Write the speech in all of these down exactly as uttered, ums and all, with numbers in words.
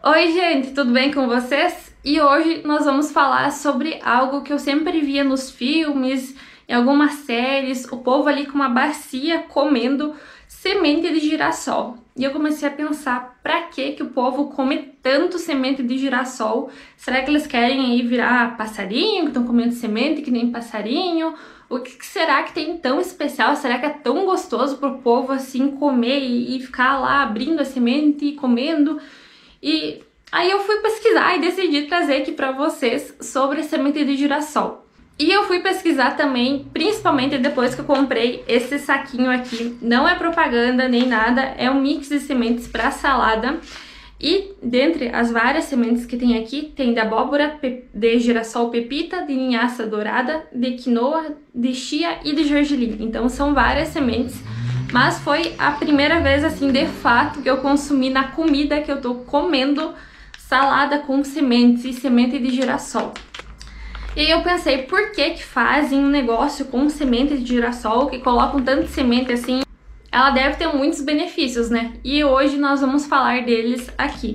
Oi gente, tudo bem com vocês? E hoje nós vamos falar sobre algo que eu sempre via nos filmes, em algumas séries, o povo ali com uma bacia comendo semente de girassol. E eu comecei a pensar, pra que que o povo come tanto semente de girassol? Será que eles querem aí virar passarinho, que estão comendo semente que nem passarinho? O que será que tem tão especial? Será que é tão gostoso pro povo assim comer e ficar lá abrindo a semente e comendo? E aí eu fui pesquisar e decidi trazer aqui para vocês sobre a semente de girassol. E eu fui pesquisar também, principalmente depois que eu comprei esse saquinho aqui. Não é propaganda nem nada, é um mix de sementes para salada. E dentre as várias sementes que tem aqui, tem de abóbora, de girassol pepita, de linhaça dourada, de quinoa, de chia e de gergelim. Então são várias sementes. Mas foi a primeira vez, assim, de fato, que eu consumi na comida que eu tô comendo salada com sementes e semente de girassol. E aí eu pensei, por que que fazem um negócio com semente de girassol, que colocam tanta semente assim? Ela deve ter muitos benefícios, né? E hoje nós vamos falar deles aqui.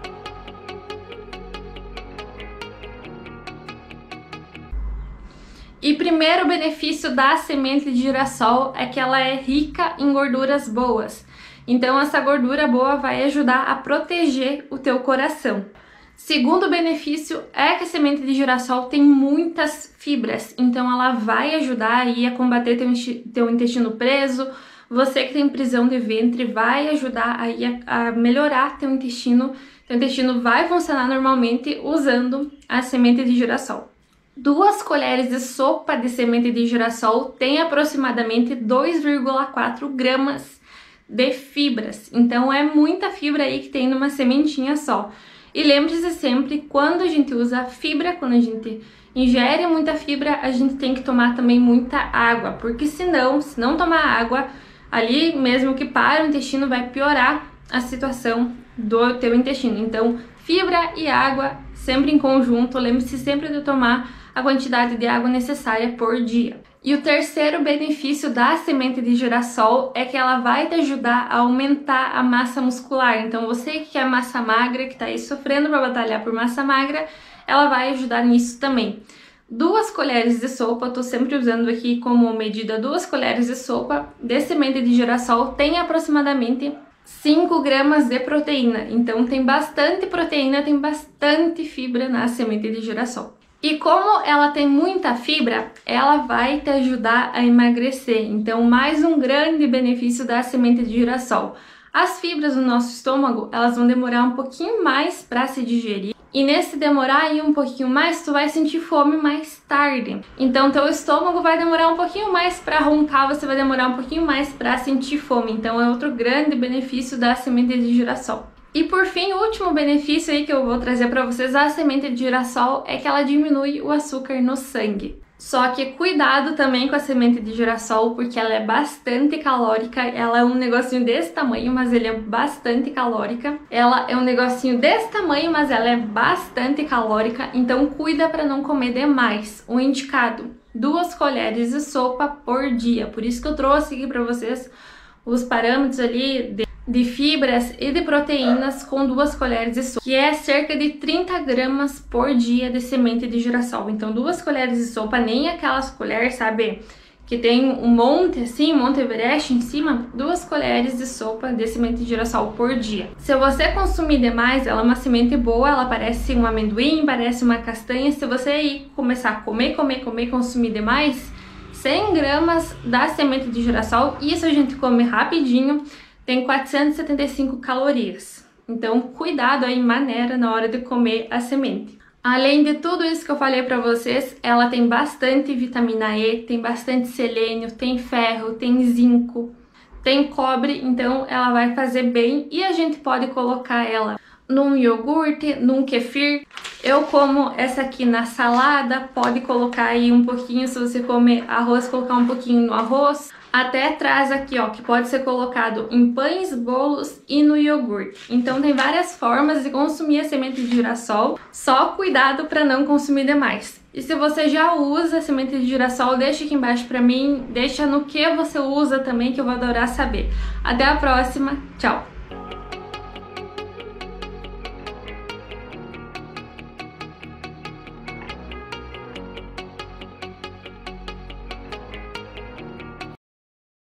E primeiro benefício da semente de girassol é que ela é rica em gorduras boas. Então essa gordura boa vai ajudar a proteger o teu coração. Segundo benefício é que a semente de girassol tem muitas fibras, então ela vai ajudar aí a combater teu, teu intestino preso. Você que tem prisão de ventre vai ajudar aí a, a melhorar teu intestino. Teu intestino vai funcionar normalmente usando a semente de girassol. Duas colheres de sopa de semente de girassol tem aproximadamente dois vírgula quatro gramas de fibras. Então é muita fibra aí que tem numa sementinha só. E lembre-se sempre, quando a gente usa fibra, quando a gente ingere muita fibra, a gente tem que tomar também muita água. Porque senão, se não tomar água, ali mesmo que para o intestino vai piorar a situação do teu intestino. Então fibra e água sempre em conjunto. Lembre-se sempre de tomar a quantidade de água necessária por dia. E o terceiro benefício da semente de girassol é que ela vai te ajudar a aumentar a massa muscular. Então você que quer massa magra, que está aí sofrendo para batalhar por massa magra, ela vai ajudar nisso também. Duas colheres de sopa, eu tô sempre usando aqui como medida duas colheres de sopa de semente de girassol, tem aproximadamente cinco gramas de proteína. Então tem bastante proteína, tem bastante fibra na semente de girassol. E como ela tem muita fibra, ela vai te ajudar a emagrecer. Então, mais um grande benefício da semente de girassol. As fibras do nosso estômago, elas vão demorar um pouquinho mais para se digerir. E nesse demorar aí um pouquinho mais, tu vai sentir fome mais tarde. Então, teu estômago vai demorar um pouquinho mais para roncar, você vai demorar um pouquinho mais para sentir fome. Então, é outro grande benefício da semente de girassol. E por fim, o último benefício aí que eu vou trazer para vocês da semente de girassol é que ela diminui o açúcar no sangue. Só que cuidado também com a semente de girassol, porque ela é bastante calórica, ela é um negocinho desse tamanho, mas ele é bastante calórica. Ela é um negocinho desse tamanho, mas ela é bastante calórica, então cuida para não comer demais. O indicado, duas colheres de sopa por dia. Por isso que eu trouxe aqui para vocês os parâmetros ali de de fibras e de proteínas com duas colheres de sopa, que é cerca de trinta gramas por dia de semente de girassol. Então duas colheres de sopa, nem aquelas colheres, sabe, que tem um monte assim, um Monte Everest em cima, duas colheres de sopa de semente de girassol por dia. Se você consumir demais, ela é uma semente boa, ela parece um amendoim, parece uma castanha. Se você aí começar a comer, comer, comer, consumir demais, cem gramas da semente de girassol, isso a gente come rapidinho, tem quatrocentas e setenta e cinco calorias. Então, cuidado aí, maneira, na hora de comer a semente. Além de tudo isso que eu falei pra vocês, ela tem bastante vitamina E, tem bastante selênio, tem ferro, tem zinco, tem cobre, então ela vai fazer bem e a gente pode colocar ela num iogurte, num kefir. Eu como essa aqui na salada, pode colocar aí um pouquinho, se você comer arroz, colocar um pouquinho no arroz. Até traz aqui, ó, que pode ser colocado em pães, bolos e no iogurte. Então tem várias formas de consumir a semente de girassol, só cuidado para não consumir demais. E se você já usa a semente de girassol, deixa aqui embaixo para mim, deixa no que você usa também, que eu vou adorar saber. Até a próxima, tchau!